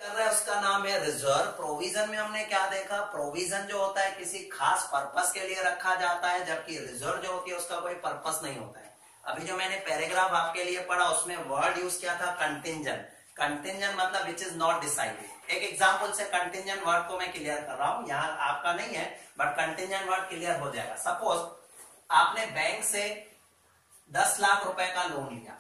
कर रहे हैं उसका नाम है रिजर्व। प्रोविजन में हमने क्या देखा, प्रोविजन जो होता है किसी खास पर्पस के लिए रखा जाता है, जबकि रिजर्व जो होती है उसका कोई पर्पस नहीं होता है। अभी जो मैंने पैराग्राफ आपके लिए पढ़ा उसमें वर्ड यूज किया था कंटिंजेंट। कंटिंजेंट मतलब विच इज नॉट डिसाइडेड। एक एग्जांपल से कंटिंजेंट वर्ड को मैं क्लियर कर रहा हूं, यहाँ आपका नहीं है बट कंटिंजेंट वर्ड क्लियर हो जाएगा। सपोज आपने बैंक से 10 लाख रुपए का लोन लिया,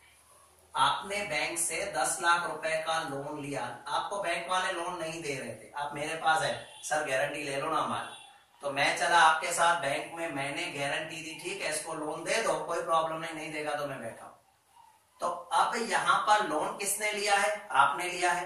आपने बैंक से 10 लाख रुपए का लोन लिया, आपको बैंक वाले लोन नहीं दे रहे थे, आप मेरे पास है सर गारंटी ले लो ना हमारी, तो मैं चला आपके साथ बैंक में, मैंने गारंटी दी, ठीक है इसको लोन दे दो, कोई प्रॉब्लम नहीं, नहीं देगा तो मैं बैठा हूं। तो अब यहां पर लोन किसने लिया है, आपने लिया है।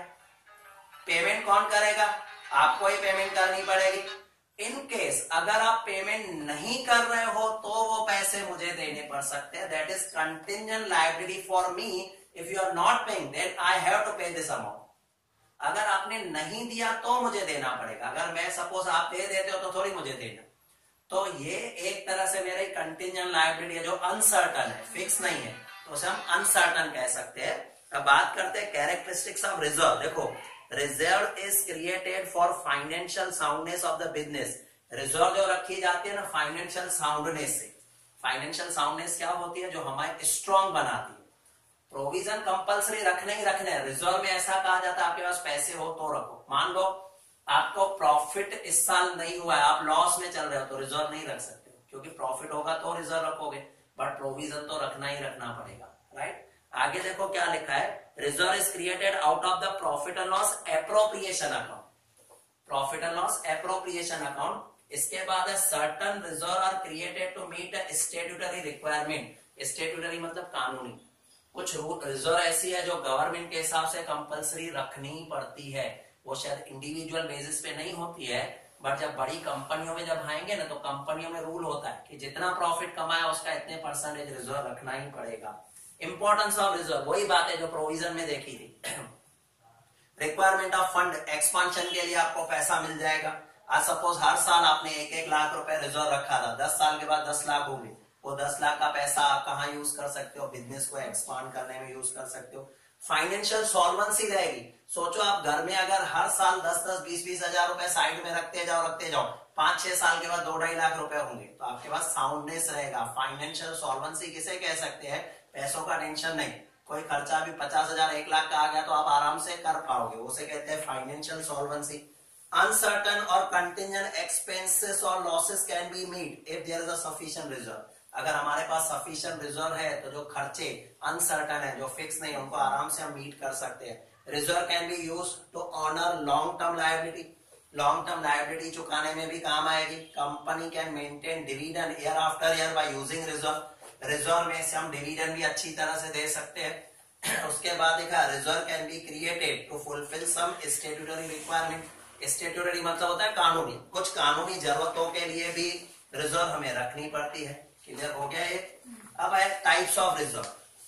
पेमेंट कौन करेगा, आपको ही पेमेंट करनी पड़ेगी। इन केस अगर आप पेमेंट नहीं कर रहे हो तो वो पैसे मुझे देने पड़ सकते हैं, that is contingent liability for me. If you are not paying then I have to pay this amount. अगर आपने नहीं दिया तो मुझे देना पड़ेगा, अगर मैं सपोज आप दे देते हो तो थोड़ी मुझे देना। तो ये एक तरह से मेरी कंटिंजेंट लायबिलिटी है जो अनसर्टन है, फिक्स नहीं है, तो उसे हम अनसर्टन कह सकते हैं। अब बात करते हैं कैरेक्टरिस्टिक्स ऑफ रिजर्व। देखो reserve is created for financial soundness of the business. Reserve जो रखी जाती है ना फाइनेंशियल साउंडनेस से। फाइनेंशियल साउंडनेस क्या होती है, जो हमारे स्ट्रॉन्ग बनाती है। प्रोविजन कंपलसरी रखने ही रखने हैं। रिजर्व में ऐसा कहा जाता है आपके पास पैसे हो तो रखो। मान लो आपको प्रॉफिट इस साल नहीं हुआ है, आप लॉस में चल रहे हो, तो रिजर्व नहीं रख सकते, क्योंकि प्रॉफिट होगा तो रिजर्व रखोगे, बट प्रोविजन तो रखना ही रखना पड़ेगा, राइट। आगे देखो क्या लिखा है, reserve is created out of the profit and loss appropriation account. Profit and loss appropriation account. इसके बाद certain reserve are created to meet statutory requirement. Statutory मतलब कानूनी। कुछ रिजर्व ऐसी है जो गवर्नमेंट के हिसाब से कंपलसरी रखनी ही पड़ती है, वो शायद इंडिविजुअल बेसिस पे नहीं होती है, बट जब बड़ी कंपनियों में जब आएंगे ना तो कंपनियों में रूल होता है कि जितना प्रॉफिट कमाया उसका इतने परसेंटेज रिजर्व रखना ही पड़ेगा। इंपॉर्टेंस ऑफ रिजर्व वही बात है जो प्रोविजन में देखी थी। रिक्वायरमेंट ऑफ फंड, एक्सपांशन के लिए आपको पैसा मिल जाएगा। आज सपोज हर साल आपने 1-1 लाख रुपए रिजर्व रखा था, 10 साल के बाद 10 लाख हो गए, वो 10 लाख का पैसा आप कहाँ यूज कर सकते हो, बिजनेस को एक्सपांड करने में यूज कर सकते हो। फाइनेंशियल सॉल्वेंसी रहेगी। सोचो आप घर में अगर हर साल 10-10, 20-20 हजार रुपए साइड में रखते जाओ, 5-6 साल के बाद 2-2.5 लाख रुपए होंगे, तो आपके पास साउंडनेस रहेगा। फाइनेंशियल सॉल्वेंसी किसे कह सकते हैं, पैसों का टेंशन नहीं, कोई खर्चा भी 50,000 1 लाख का आ गया तो आप आराम से कर पाओगे, उसे कहते हैं फाइनेंशियल सॉल्वेंसी। अनसर्टन और कंटिंजेंट एक्सपेंसेस और losses can be meet if there is a sufficient reserve. अगर हमारे पास सफिशिएंट रिजर्व है तो जो खर्चे अनसर्टन है, जो फिक्स नहीं है, उनको आराम से हम मीट कर सकते हैं। Reserve can be use to honour long term liability. Long term liability चुकाने में भी काम आएगी। Company can maintain dividend year after year by using reserve. Reserve में से हम डिविडेंड भी अच्छी तरह से दे सकते हैं। उसके बाद देखा reserve can be created to fulfil some statutory requirement. Statutory मतलब होता है कानूनी, कुछ कानूनी जरूरतों के लिए भी रिजर्व हमें रखनी पड़ती है। क्लियर हो गया ये। अब है types of reserve.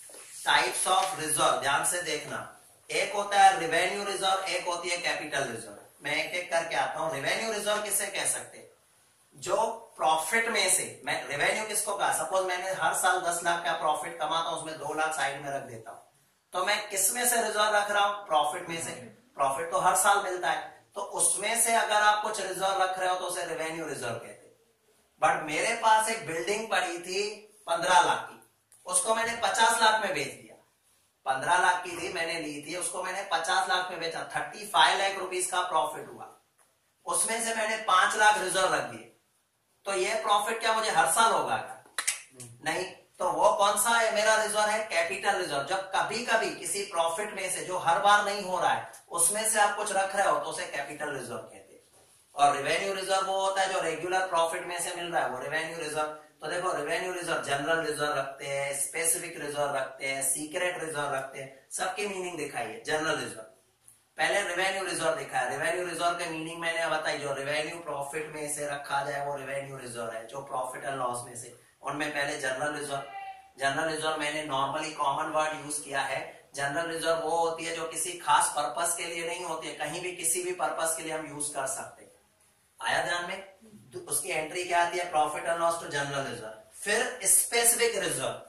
Types of reserve ध्यान से देखना, एक होता है रेवेन्यू रिजर्व, एक होती है कैपिटल रिजर्व। मैं एक एक करके आता हूं। रेवेन्यू रिजर्व किसे कह सकते हैं, जो प्रॉफिट में से, मैं रेवेन्यू किसको कहा, सपोज मैंने हर साल 10 लाख का प्रॉफिट कमाता हूं, उसमें 2 लाख साइड में रख देता हूं, तो मैं किस में से रिजर्व रख रहा हूं, प्रॉफिट में से। प्रॉफिट तो हर साल मिलता है, तो उसमें से अगर आप कुछ रिजर्व रख रहे हो तो उसे रेवेन्यू रिजर्व कहते हैं। बट मेरे पास एक बिल्डिंग पड़ी थी 15 लाख की, उसको मैंने 50 लाख में बेच दिया। 15 लाख की थी, मैंने ली थी, उसको मैंने 50 लाख में बेचा, 35 लाख रुपीस का प्रॉफिट हुआ। उसमें से मैंने 5 लाख रिजर्व रख दिए, तो ये प्रॉफिट क्या मुझे हर साल होगा क्या? नहीं। तो वो कौन सा है मेरा रिजर्व है, कैपिटल रिजर्व। जब कभी कभी किसी प्रॉफिट में से जो हर बार नहीं हो रहा है उसमें से आप कुछ रख रहे हो तो उसे कैपिटल रिजर्व कहते हैं। और रेवेन्यू रिजर्व वो होता है जो रेगुलर प्रॉफिट में से मिल रहा है, वो रेवेन्यू रिजर्व। तो देखो रेवेन्यू रिजर्व जनरल रिजर्व रखते हैं, स्पेसिफिक रिजर्व रखते हैं, सीक्रेट रिजर्व रखते हैं, सबकी मीनिंग दिखाइए। जनरल रिजर्व पहले रेवेन्यू रिजर्व दिखा है। रेवेन्यू रिजर्व के मीनिंग मैंने बताई, जो रेवेन्यू प्रॉफिट में से रखा जाए वो रेवेन्यू रिजर्व है, जो प्रॉफिट एंड लॉस में से। उनमें पहले जनरल रिजर्व, जनरल रिजर्व मैंने नॉर्मली कॉमन वर्ड यूज किया है। जनरल रिजर्व वो होती है जो किसी खास पर्पस के लिए नहीं होती है, कहीं भी किसी भी पर्पस के लिए हम यूज कर सकते हैं। आया ध्यान में? तो उसकी एंट्री क्या आती है, profit and loss to general reserve. फिर स्पेसिफिक रिजर्व।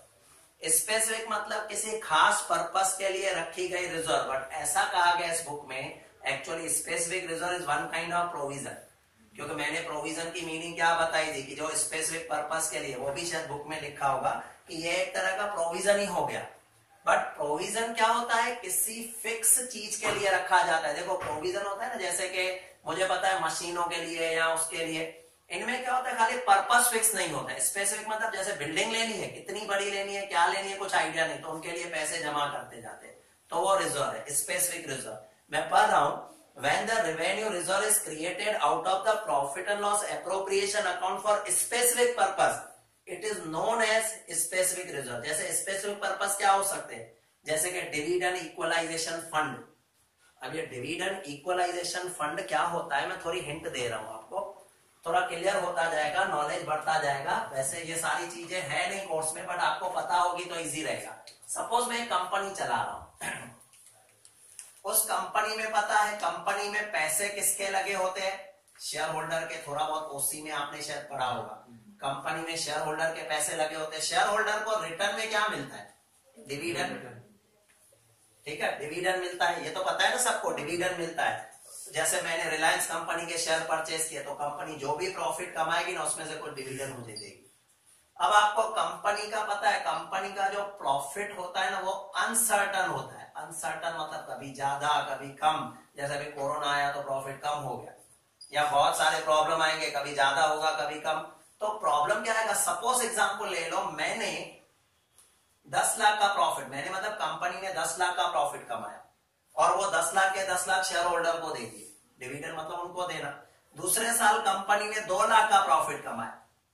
स्पेसिफिक मतलब किसी खास पर्पस के लिए रखी गई रिजर्व, बट ऐसा कहा गया इस बुक में actually specific reserve is one kind of provision, क्योंकि मैंने प्रोविजन की मीनिंग क्या बताई थी कि जो स्पेसिफिक पर्पस के लिए, वो भी शायद बुक में लिखा होगा कि ये एक तरह का प्रोविजन ही हो गया। बट प्रोविजन क्या होता है, किसी फिक्स चीज के लिए रखा जाता है। देखो प्रोविजन होता है ना, जैसे कि मुझे पता है मशीनों के लिए या उसके लिए, इनमें क्या होता है खाली पर्पस फिक्स नहीं होता है। स्पेसिफिक मतलब जैसे बिल्डिंग लेनी है, कितनी बड़ी लेनी है, क्या लेनी है, कुछ आइडिया नहीं, तो उनके लिए पैसे जमा करते जाते हैं, तो वो रिजर्व है, स्पेसिफिक रिजर्व। मैं पढ़ रहा हूं, when the revenue reserve is created out of the profit and loss appropriation account for specific purpose, it is known as specific reserve। जैसे specific purpose क्या हो सकते हैं, जैसे कि डिविडेंड इक्वलाइजेशन फंड। अब ये डिविडेंड इक्वलाइजेशन फंड क्या होता है, मैं थोड़ी हिंट दे रहा हूं आपको, थोड़ा क्लियर होता जाएगा, नॉलेज बढ़ता जाएगा। वैसे ये सारी चीजें है नहीं कोर्स में, बट आपको पता होगी तो इजी रहेगा। सपोज मैं एक कंपनी चला रहा हूं, उस कंपनी में पता है, कंपनी में पैसे किसके लगे होते हैं, शेयर होल्डर के। थोड़ा बहुत ओसी में आपने शायद पढ़ा होगा, कंपनी में शेयर होल्डर के पैसे लगे होते हैं। शेयर होल्डर को रिटर्न में क्या मिलता है, डिविडेंड, ठीक है, डिविडेंड मिलता है, ये तो पता है ना सबको, डिविडेंड मिलता है। जैसे मैंने रिलायंस कंपनी के शेयर परचेज किए, तो कंपनी जो भी प्रॉफिट कमाएगी ना, उसमें से कुछ डिविडेंड मुझे देगी। अब आपको कंपनी का पता है, कंपनी का जो प्रॉफिट होता है ना, वो अनसर्टन होता है। अनसर्टन मतलब कभी ज्यादा कभी कम, जैसे अभी कोरोना आया तो प्रॉफिट कम हो गया, या बहुत सारे प्रॉब्लम आएंगे, कभी ज्यादा होगा कभी कम। तो प्रॉब्लम क्या आएगा, सपोज एग्जांपल ले लो, मैंने 10 लाख का प्रॉफिट, मैंने मतलब कंपनी ने 10 लाख का प्रॉफिट कमाया, और वो 10 लाख के 10 लाख शेयर होल्डर को दे दिए, डिविडेंड मतलब उनको देना। दूसरे साल कंपनी ने 2 लाख का प्रॉफिट कमाया,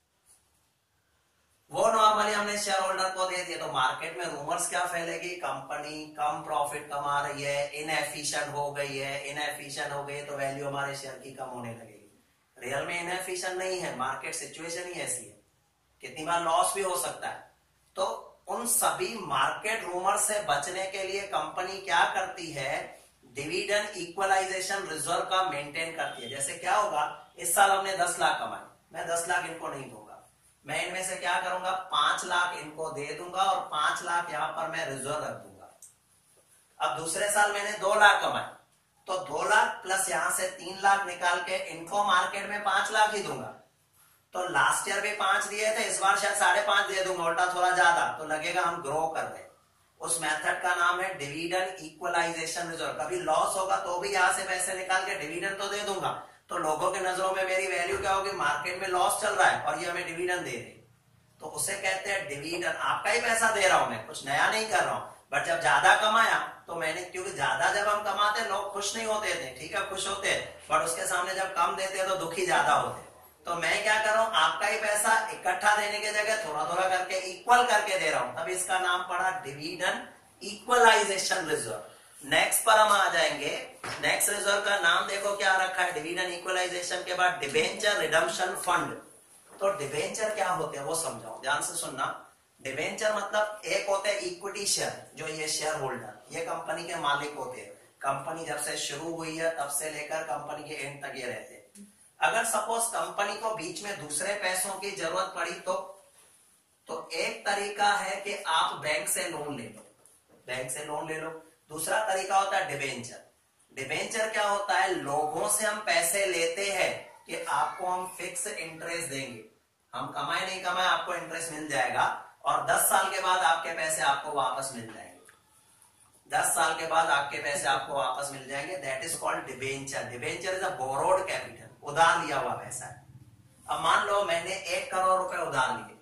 वो नॉर्मली हमने शेयर होल्डर को दे दिया। तो मार्केट में रूमर्स क्या फैलेगी, कंपनी कम प्रॉफिट कमा रही है, इनएफिशिएंट हो गई है, इनएफिशिएंट हो गई तो वैल्यू हमारे शेयर की कम होने लगेगी। रियल में इनएफिशिएंट नहीं है, मार्केट सिचुएशन ही ऐसी है, कितनी बार लॉस भी हो सकता है। तो उन सभी मार्केट रूमर से बचने के लिए कंपनी क्या करती है, डिविडेंड इक्वलाइजेशन रिजर्व का मेंटेन करती है। जैसे क्या होगा, इस साल हमने 10 लाख कमाए, मैं 10 लाख इनको नहीं दूंगा, मैं इनमें से क्या करूंगा, 5 लाख इनको दे दूंगा और 5 लाख यहां पर मैं रिजर्व रख दूंगा। अब दूसरे साल मैंने 2 लाख कमाए, तो 2 लाख प्लस यहां से 3 लाख निकाल के इनको मार्केट में 5 लाख ही दूंगा। तो लास्ट ईयर भी 5 दिए थे, इस बार शायद 5.5 दे दूंगा, उल्टा थोड़ा ज्यादा, तो लगेगा हम ग्रो कर रहे हैं। उस मेथड का नाम है डिविडेंड इक्वलाइजेशन रिजर्व। कभी लॉस होगा तो भी यहां से पैसे निकाल के डिविडेंड तो दे दूंगा, तो लोगों के नजरों में मेरी वैल्यू क्या होगी, मार्केट में लॉस चल रहा है और ये हमें डिविडेंड दे रहे, तो उसे कहते हैं डिविडेंड। आपका ही पैसा दे रहा हूं मैं, कुछ नया नहीं कर रहा हूं। बट जब ज्यादा कमाया तो मैंने, क्योंकि ज्यादा जब हम कमाते लोग खुश नहीं होते थे, ठीक है खुश होते, बट उसके सामने जब कम देते तो दुखी ज्यादा होते। तो मैं क्या कर रहा हूं, आपका ही पैसा इकट्ठा देने की जगह थोड़ा थोड़ा करके इक्वल करके दे रहा हूं, तब इसका नाम पड़ा डिविडेंड इक्वलाइजेशन रिजर्व। नेक्स्ट पर हम आ जाएंगे, नेक्स्ट रिजर्व का नाम देखो क्या रखा है, डिविडेंड इक्वलाइजेशन के बाद डिबेंचर रिडम्पशन फंड। तो डिबेंचर क्या होते हैं वो समझाओ, ध्यान से सुनना। डिबेंचर मतलब एक होते हैं इक्विटी शेयर, जो ये शेयर होल्डर, ये कंपनी के मालिक होते हैं। कंपनी जब से शुरू हुई है तब से लेकर कंपनी के एंड तक ये रहते हैं। अगर सपोज कंपनी को बीच में दूसरे पैसों की जरूरत पड़ी तो एक तरीका है कि आप बैंक से लोन ले लो, बैंक से लोन ले लो। दूसरा तरीका होता है डिबेंचर। डिबेंचर क्या होता है, लोगों से हम पैसे लेते हैं कि आपको हम फिक्स इंटरेस्ट देंगे, हम कमाए नहीं कमाए आपको इंटरेस्ट मिल जाएगा, और 10 साल के बाद आपके पैसे आपको वापस मिल जाएंगे। 10 साल के बाद आपके पैसे आपको वापस मिल जाएंगे, that is called debenture. Debenture is a borrowed capital, उधार लिया हुआ पैसा है। अब मान लो मैंने 1 करोड़ रुपए उधार लिए,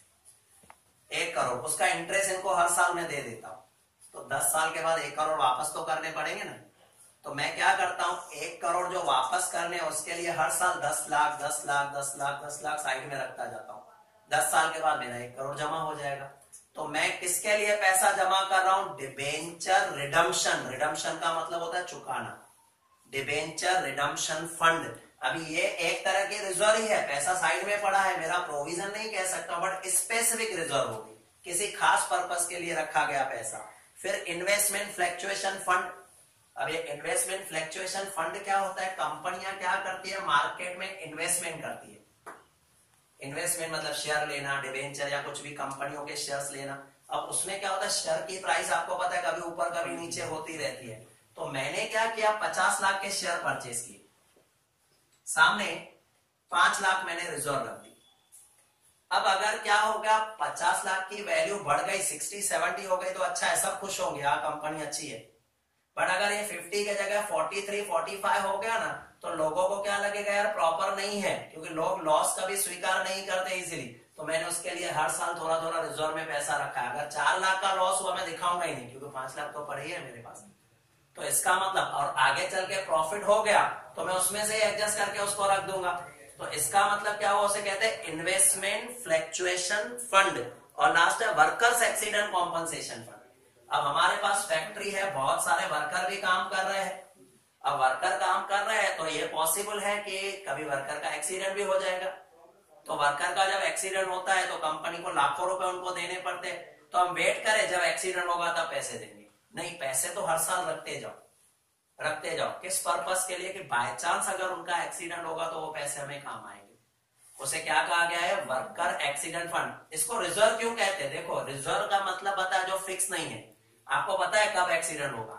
1 करोड़, उसका इंटरेस्ट इनको हर साल में दे देता हूं, तो 10 साल के बाद 1 करोड़ वापस तो करने पड़ेंगे ना। तो मैं क्या करता हूं, 1 करोड़ जो वापस करने उसके लिए हर साल 10 लाख 10 लाख 10 लाख 10 लाख साइड में रखता जाता हूं। 10 साल के बाद मेरा 1 करोड़ जमा हो जाएगा। तो मैं किसके लिए पैसा जमा कर रहा हूं, डिबेंचर रिडम्पशन। रिडम्पशन का मतलब होता है चुकाना, डिबेंचर रिडम्पशन फंड। अभी ये एक तरह की रिजर्व ही है, पैसा साइड में पड़ा है, मेरा प्रोविजन नहीं कह सकता, बट स्पेसिफिक रिजर्व होगी, किसी खास पर्पस के लिए रखा गया पैसा। फिर इन्वेस्टमेंट फ्लक्चुएशन फंड। अब ये इन्वेस्टमेंट फ्लक्चुएशन फंड क्या होता है, कंपनियां क्या करती है, मार्केट में इन्वेस्टमेंट करती है। इन्वेस्टमेंट मतलब शेयर लेना, डिबेंचर या कुछ भी कंपनियों के शेयर्स लेना। अब उसमें क्या होता है, शेयर की प्राइस आपको पता है कभी ऊपर कभी नीचे होती रहती है, तो मैंने क्या किया, 50 लाख के शेयर परचेज किए, सामने 5 लाख मैंने रिजर्व रख दी। अब अगर क्या हो गया, 50 लाख की वैल्यू बढ़ गई 60-70 हो गई तो अच्छा है, सब खुश होंगे, हाँ कंपनी अच्छी है। बट अगर ये 50 के जगह 43-45 हो गया ना, तो लोगों को क्या लगेगा, यार प्रॉपर नहीं है, क्योंकि लोग लॉस कभी स्वीकार नहीं करते इजीली। तो मैंने उसके लिए हर साल थोड़ा थोड़ा रिजर्व में पैसा रखा है। अगर 4 लाख का लॉस हुआ मैं दिखाऊंगा ही नहीं, क्योंकि 5 लाख तो पड़े ही है मेरे पास। तो इसका मतलब, और आगे चल के प्रॉफिट हो गया तो मैं उसमें से एडजस्ट करके उसको रख दूंगा। तो इसका मतलब क्या हुआ, उसे कहते हैं इन्वेस्टमेंट फ्लक्चुएशन फंड, और लास्ट है वर्कर्स एक्सीडेंट कॉम्पनसेशन फंड। अब हमारे पास फैक्ट्री है, बहुत सारे वर्कर भी काम कर रहे हैं। अब वर्कर काम कर रहे हैं तो ये पॉसिबल है कि कभी वर्कर का एक्सीडेंट भी हो जाएगा। तो वर्कर का जब एक्सीडेंट होता है तो कंपनी को लाखों रुपए उनको देने पड़ते हैं। तो हम वेट करें जब एक्सीडेंट होगा तब पैसे देंगे? नहीं, पैसे तो हर साल रखते जाओ, रखते जाओ। किस पर्पस के लिए, कि बाय चांस अगर उनका एक्सीडेंट होगा तो वो पैसे हमें काम आएंगे। उसे क्या कहा गया है, वर्कर एक्सीडेंट फंड। इसको रिजर्व क्यों कहते हैं? देखो, रिजर्व का मतलब पता है, जो फिक्स नहीं है। आपको पता है कब एक्सीडेंट होगा,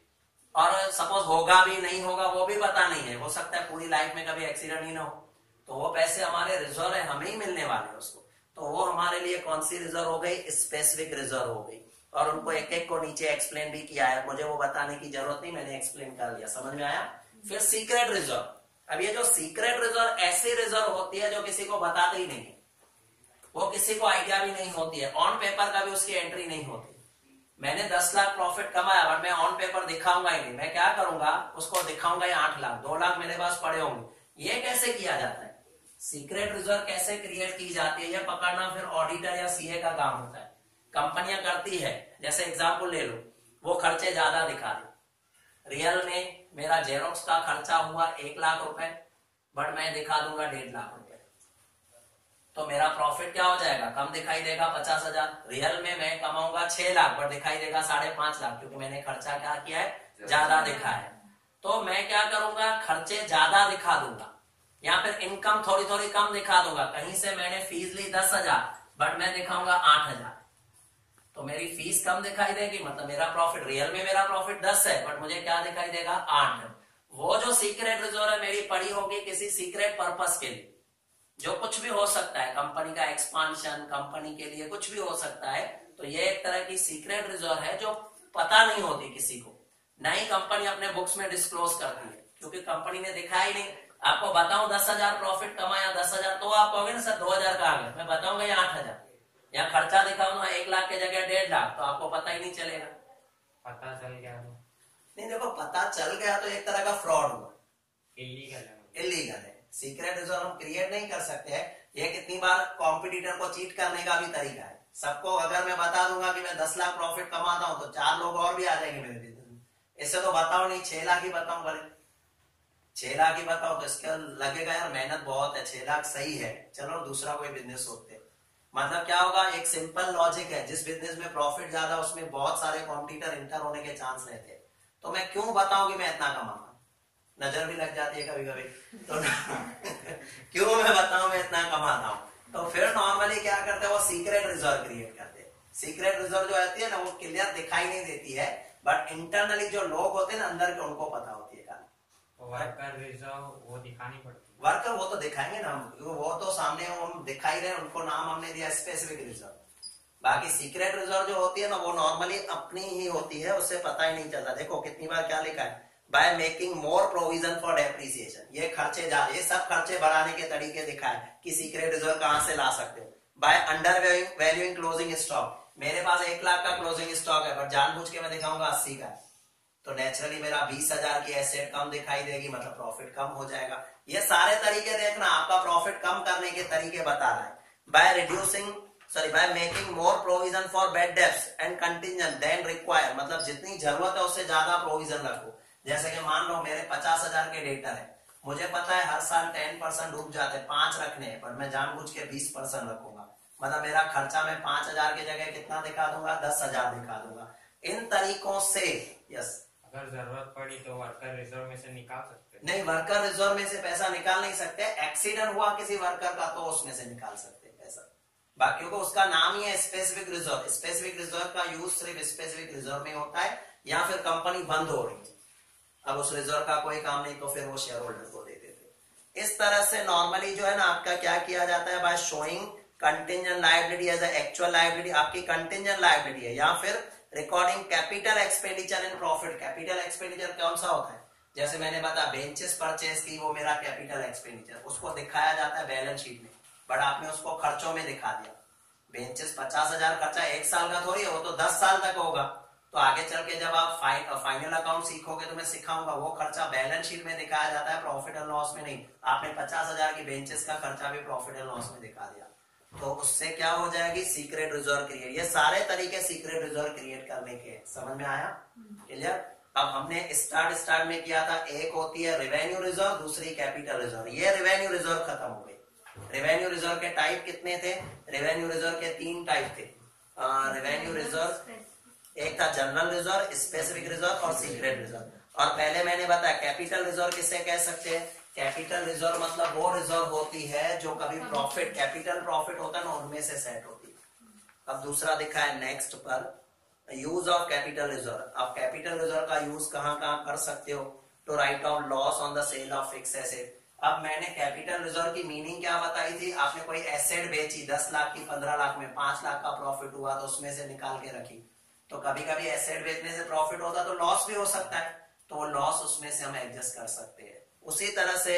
और सपोज होगा भी नहीं होगा वो भी पता नहीं है, हो सकता है पूरी लाइफ में कभी एक्सीडेंट ही ना हो। तो वो पैसे हमारे रिजर्व है, हमें ही मिलने वाले उसको। तो वो हमारे लिए कौन सी रिजर्व हो गई, स्पेसिफिक रिजर्व हो गई। और उनको एक एक को नीचे एक्सप्लेन भी किया है, मुझे वो बताने की जरूरत नहीं, मैंने एक्सप्लेन कर दिया, समझ में आया। फिर सीक्रेट रिजर्व। अब ये जो सीक्रेट रिजर्व ऐसी रिजर्व होती है जो किसी को बताते ही नहीं है, वो किसी को आइडिया भी नहीं होती है, ऑन पेपर का भी उसकी एंट्री नहीं होती। मैंने 10 लाख प्रॉफिट कमाया बट मैं ऑन पेपर दिखाऊंगा ही नहीं। मैं क्या करूंगा, उसको दिखाऊंगा ही 8 लाख, 2 लाख मेरे पास पड़े होंगे। ये कैसे किया जाता है, सीक्रेट रिजर्व कैसे क्रिएट की जाती है, ये पकड़ना फिर ऑडिटर या सीए का काम होता है। कंपनियां करती है, जैसे एग्जांपल ले लो, वो खर्चे ज्यादा दिखा दे। रियल में मेरा जेरोक्स का खर्चा हुआ 1 लाख रुपए, बट मैं दिखा दूंगा 1.5 लाख रुपए, तो मेरा प्रॉफिट क्या हो जाएगा, कम दिखाई देगा 50,000। रियल में मैं कमाऊंगा 6 लाख बट दिखाई देगा 5.5 लाख, क्योंकि मैंने खर्चा क्या किया है, ज्यादा दिखा है। तो मैं क्या करूंगा, खर्चे ज्यादा दिखा दूंगा, या फिर इनकम थोड़ी थोड़ी कम दिखा दूंगा। कहीं से मैंने फीस ली 10,000 बट मैं दिखाऊंगा 8,000, तो मेरी फीस कम दिखाई देगी, मतलब मेरा प्रॉफिट, रियल में मेरा प्रॉफिट 10 है बट मुझे क्या दिखाई देगा, 8। वो जो सीक्रेट रिजर्व है मेरी पड़ी होगी किसी सीक्रेट पर्पस के लिए, जो कुछ भी हो सकता है, कंपनी का एक्सपांशन, कंपनी के लिए कुछ भी हो सकता है। तो ये एक तरह की सीक्रेट रिजर्व है जो पता नहीं होती किसी को, नहीं कंपनी अपने बुक्स में डिस्क्लोज करती है, क्योंकि कंपनी ने दिखाया ही नहीं। आपको बताऊं 10,000 प्रॉफिट कमाया, 10,000, तो आप कहोगे ना सर 2,000 का आ गया, मैं बताऊंगा ये 8,000। या खर्चा दिखाऊंगा 1 लाख के जगह 1.5 लाख, तो आपको पता ही नहीं चलेगा। पता चल गया तो नहीं, देखो पता चल गया तो एक तरह का फ्रॉड हुआ, इलीगल है। सीक्रेट रिजर्व हम क्रिएट नहीं कर सकते हैं। ये कितनी बार कॉम्पिटिटर को चीट करने का भी तरीका है। सबको अगर मैं बता दूंगा कि मैं 10 लाख प्रॉफिट कमाता हूं तो 4 लोग और भी आ जाएंगे मेरे बिजनेस में। इससे तो बताओ नहीं, 6 लाख ही बताऊं, भले 6 लाख ही बताओ तो इसका लगेगा यार मेहनत बहुत है, 6 लाख सही है, चलो दूसरा कोई बिजनेस सोचते। मतलब क्या होगा, एक सिंपल लॉजिक है, जिस बिजनेस में प्रॉफिट ज्यादा उसमें बहुत सारे कॉम्पिटिटर इंटर होने के चांस रहते हैं। तो मैं क्यों बताऊं कि मैं इतना कमाऊंगा, नजर भी लग जाती है कभी कभी, तो क्यों मैं बताऊं मैं इतना कमाता हूं। तो फिर नॉर्मली क्या करते हैं, वो सीक्रेट रिजर्व क्रिएट करते हैं। सीक्रेट रिजर्व जो होती है ना, वो क्लियर दिखाई नहीं देती है, बट इंटरनली जो लोग होते हैं ना अंदर के, उनको पता होती है। वर्कर रिजर्व वो दिखानी पड़ती है, वर्कर वो तो दिखाएंगे ना, वो तो सामने हम दिखाई रहे, उनको नाम हमने दिया स्पेसिफिक रिजर्व। बाकी सीक्रेट रिजर्व जो होती है ना, वो नॉर्मली अपनी ही होती है, उससे पता ही नहीं चलता। देखो कितनी बार क्या लिखा है, by making more provision for depreciation. ये खर्चे ये सब खर्चे बढ़ाने के तरीके दिखाए कि सीक्रेट रिजर्व कहां से ला सकते हो। By under valuing closing stock, मेरे पास 1 लाख का क्लोजिंग स्टॉक है, बट जानबूझ के मैं दिखाऊंगा 80 का, तो नेचुरली मेरा 20,000 की एसेट कम दिखाई देगी, मतलब प्रॉफिट कम हो जाएगा। ये सारे तरीके देखना, आपका प्रॉफिट कम करने के तरीके बता रहा है। By making more provision for bad debts and contingent then require, मतलब जितनी जरूरत है उससे ज्यादा प्रोविजन रखो। जैसे कि मान लो मेरे 50,000 के डेटर है, मुझे पता है हर साल 10% डूब जाते हैं, 5 रखने हैं, पर मैं जानबूझ के 20% रखूंगा, मतलब मेरा खर्चा मैं 5,000 की जगह कितना दिखा दूंगा, 10,000 दिखा दूंगा। इन तरीकों से यस, अगर जरूरत पड़ी तो वर्कर रिजर्व में से निकाल सकते हैं। नहीं, वर्कर रिजर्व में से पैसा निकाल नहीं सकते। एक्सीडेंट हुआ किसी वर्कर का तो उसमें से निकाल सकते हैं पैसा, बाकी को उसका नाम ही है स्पेसिफिक रिजर्व। स्पेसिफिक रिजर्व का यूज सिर्फ स्पेसिफिक रिजर्व में होता है, या फिर कंपनी बंद हो रही है अब उस रिजर्व का कोई काम नहीं, तो फिर वो शेयर होल्डर को देते थे। इस तरह से नॉर्मली जो है ना आपका क्या किया जाता है, by showing contingent liability as actual liability, आपकी कंटिंजेंट लायबिलिटी है, या फिर recording capital expenditure in profit. Capital expenditure कौन सा होता है, जैसे मैंने बताया बेंचेस परचेज की, वो मेरा कैपिटल एक्सपेंडिचर, उसको दिखाया जाता है बैलेंस शीट में, बट आपने उसको खर्चों में दिखा दिया। बेंचेस 50,000 खर्चा 1 साल का थोड़ी है, वो तो 10 साल तक होगा। तो आगे चल के जब आप फाइनल अकाउंट सीखोगे तो मैं सिखाऊंगा, वो खर्चा बैलेंस शीट में दिखाया जाता है, प्रॉफिट एंड लॉस में नहीं। आपने 50,000 की बेंचेस का खर्चा भी प्रॉफिट एंड लॉस में दिखा दिया, तो उससे क्या हो जाएगी, सीक्रेट रिजर्व क्रिएट। ये सारे तरीके सीक्रेट रिजर्व क्रिएट करने के, समझ में आया, क्लियर। अब हमने स्टार्ट में किया था, एक होती है रेवेन्यू रिजर्व, दूसरी कैपिटल रिजर्व। ये रेवेन्यू रिजर्व खत्म हो गई। रेवेन्यू रिजर्व के टाइप कितने थे, रेवेन्यू रिजर्व के 3 टाइप थे। रेवेन्यू रिजर्व एक था जनरल रिजर्व, स्पेसिफिक रिजर्व और सीक्रेट रिजर्व। और पहले मैंने बताया कैपिटल रिजर्व किसे कह सकते हैं, कैपिटल रिजर्व मतलब वो रिजर्व होती है जो कभी प्रॉफिट, कैपिटल प्रॉफिट होता है ना, उनमें से सेट होती है। अब दूसरा दिखा है नेक्स्ट पर, यूज ऑफ कैपिटल रिजर्व। अब कैपिटल रिजर्व का यूज कहां कहां कर सकते हो, to write off loss on the sale of fix asset. अब मैंने कैपिटल रिजर्व की मीनिंग क्या बताई थी, आपने कोई एसेट बेची 10 लाख की 15 लाख में, 5 लाख का प्रॉफिट हुआ तो उसमें से निकाल के रखी। तो कभी कभी एसेट बेचने से प्रॉफिट होता तो लॉस भी हो सकता है, तो वो लॉस उसमें से हम एडजस्ट कर सकते हैं। उसी तरह से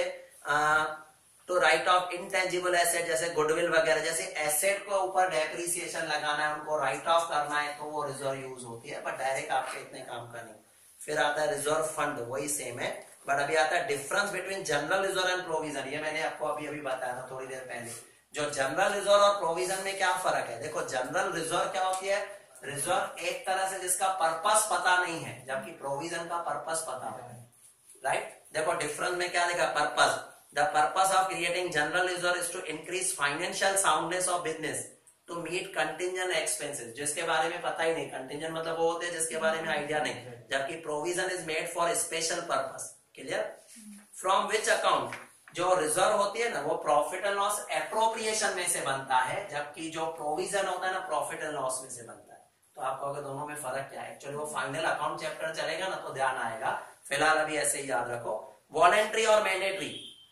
to write off intangible asset, जैसे गुडविल वगैरह, जैसे एसेट को ऊपर डेप्रिसिएशन लगाना है, उनको राइट ऑफ करना है, तो वो रिजर्व यूज होती है, बट डायरेक्ट आपके इतने काम का नहीं। फिर आता है रिजर्व फंड, वही सेम है, बट अभी आता है difference between general reserve and provision. ये मैंने आपको अभी बताया था थोड़ी देर पहले। जो जनरल रिजर्व और प्रोविजन में क्या फर्क है, देखो जनरल रिजर्व क्या होती है, रिजर्व एक तरह से जिसका पर्पस पता नहीं है, जबकि प्रोविजन का पर्पस पता होता है, राइट। देखो डिफरेंस में क्या लिखा, purpose, the purpose of creating general reserve is to increase financial soundness of business to meet contingent expenses, जिसके बारे में पता ही नहीं, कंटिंजेंट मतलब वो होते हैं जिसके बारे में आइडिया नहीं, जबकि provision is made for special purpose, clear. From which account, जो रिजर्व होती है ना वो प्रॉफिट एंड लॉस एप्रोप्रिएशन में से बनता है, जबकि जो प्रोविजन होता है ना प्रॉफिट एंड लॉस में से बनता है। तो आपको अगर दोनों में फर्क क्या है, एक्चुअली वो फाइनल अकाउंट चैप्टर चलेगा ना तो ध्यान आएगा, फिलहाल अभी ऐसे ही याद रखो। वॉलेंट्री और मैंडेटरी,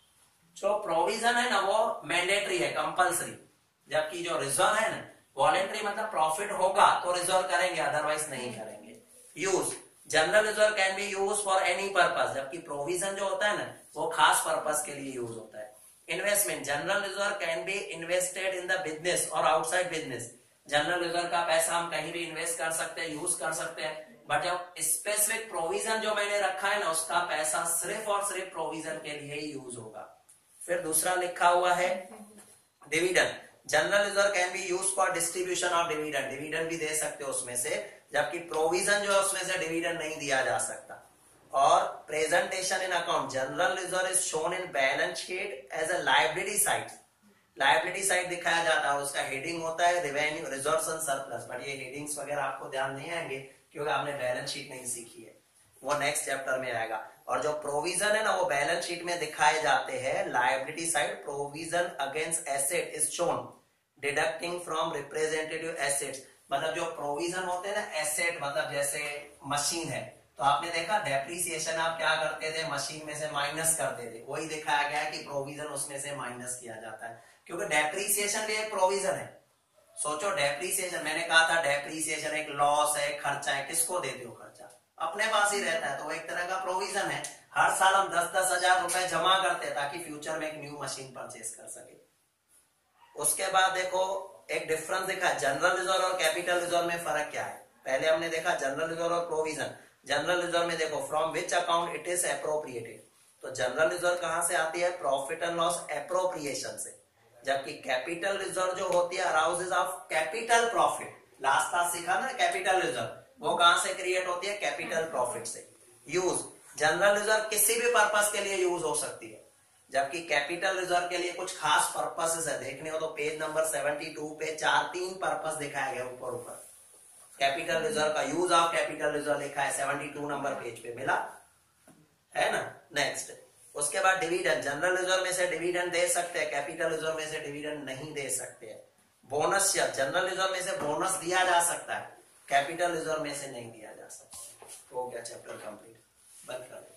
जो प्रोविजन है ना वो मैंडेटरी है, कंपल्सरी, जबकि जो रिजर्व है ना वॉलेंट्री मतलब प्रॉफिट होगा तो रिजर्व करेंगे, अदरवाइज नहीं करेंगे। Use, general reserve can be use for any purpose, जबकि प्रोविजन जो होता है ना वो खास पर्पस के लिए यूज होता है। Investment, general reserve can be invested in the business और आउटसाइड बिजनेस। जनरल रिजर्व का पैसा हम कहीं भी इन्वेस्ट कर सकते हैं, यूज कर सकते हैं, बट जब स्पेसिफिक प्रोविजन जो मैंने रखा है ना उसका पैसा सिर्फ और सिर्फ प्रोविजन के लिए ही यूज होगा। फिर दूसरा लिखा हुआ है dividend, general reserve can be use for distribution of dividend, dividend भी दे सकते हो उसमें से, जबकि प्रोविजन जो है उसमें से डिविडेंड नहीं दिया जा सकता। और presentation in account, general reserve is shown in balance sheet as a liability side, liability side दिखाया जाता है और उसका हेडिंग होता है revenue reserves and surplus, but ये हेडिंग्स वगैरह आपको ध्यान नहीं आएंगे क्योंकि आपने बैलेंस शीट नहीं सीखी है, वो नेक्स्ट चैप्टर में आएगा। और जो प्रोविजन है ना वो बैलेंस शीट में दिखाए जाते हैं, liability side, provision against asset is shown deducting from representative assets, मतलब जो प्रोविजन होते हैं ना एसेट, मतलब जैसे मशीन है तो आपने देखा डेप्रिसिएशन आप क्या करते थे, मशीन में से माइनस करते थे, वही दिखाया गया कि प्रोविजन उसमें से माइनस किया जाता है, क्योंकि डेप्रिसिएशन भी एक प्रोविजन है। सोचो डेप्रिसिएशन, मैंने कहा था डेप्रिसिएशन एक लॉस है, खर्चा है, किसको देते हो खर्चा, अपने पास ही रहता है, तो वो एक तरह का प्रोविजन है। हर साल हम 10-10 हजार रुपए जमा करते हैं ताकि फ्यूचर में एक न्यू मशीन परचेस कर सके। उसके बाद देखो एक डिफरेंस देखा, जनरल रिजर्व और कैपिटल रिजर्व में फर्क क्या है। पहले हमने देखा जनरल रिजर्व और प्रोविजन। जनरल रिजर्व में देखो from which account it is appropriated, तो जनरल रिजर्व कहां से आती है, प्रॉफिट एंड लॉस एप्रोप्रिएशन से, जबकि कैपिटल रिजर्व जो होती है arises of capital profit, last class सीखा ना कैपिटल रिजर्व, वो कहां से क्रिएट होती है, कैपिटल प्रॉफिट से। यूज, जनरल रिजर्व किसी भी पर्पस के लिए यूज हो सकती है, जबकि कैपिटल रिजर्व के लिए कुछ खास पर्पसेस है, देखने हो तो पेज नंबर 72 पे 4-3 पर्पस दिखाया गया ऊपर। कैपिटल रिजर्व का यूज ऑफ कैपिटल रिजर्व लिखा है 72 नंबर पेज पे, मिला है ना। नेक्स्ट, उसके बाद डिविडेंड, जनरल रिजर्व में से डिविडेंड दे सकते हैं, कैपिटल रिजर्व में से डिविडेंड नहीं दे सकते हैं। बोनस शेयर, जनरल रिजर्व में से बोनस दिया जा सकता है, कैपिटल रिजर्व में से नहीं दिया जा सकता। हो गया चैप्टर कंप्लीट, बंद कर।